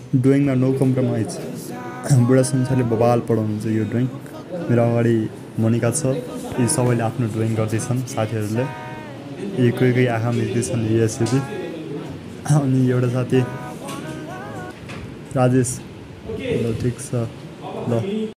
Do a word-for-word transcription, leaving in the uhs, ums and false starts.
ड्रइङमा no compromise. बुढा संसारले बबाल पढाउनुहुन्छ यो ड्रइङ। मेरो अगाडि मोनिका छ, यी सबैले आफ्नो ड्रइङ गर्दैछन् साथीहरूले। यी कोही कोही आँखा मिच्दैछन् यसरी। अनि एउटा साथी राजेश, ल ठिक छ ल।